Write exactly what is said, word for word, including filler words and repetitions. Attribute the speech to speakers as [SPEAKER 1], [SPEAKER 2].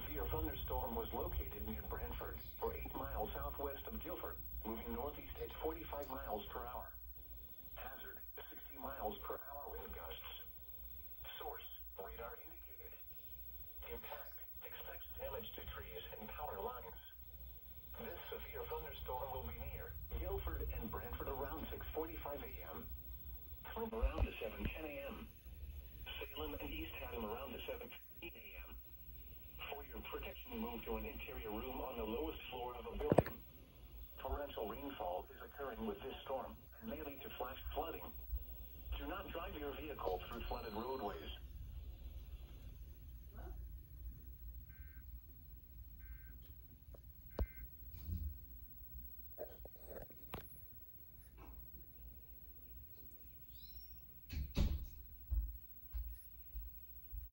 [SPEAKER 1] severe thunderstorm was located near Brantford, or eight miles southwest of Guildford, moving northeast at forty-five miles per hour. Hazard, sixty miles per hour wind gusts. Source, radar indicated. Impact, expects damage to trees and power lines. This severe thunderstorm will be near Guildford and Brantford around six forty-five a m Flint around the seven ten a m Salem and East Haddam around the seven fifteen a m For your protection, move to an interior room on the lowest floor of a building. Torrential rainfall is occurring with this storm and may lead to flash flooding. Do not drive your vehicle through flooded roadways.